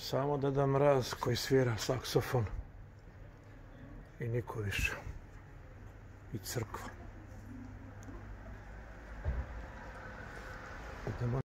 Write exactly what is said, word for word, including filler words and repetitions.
Samo Deda Mraz koji svira saksofon i niko više. I crkva. Idemo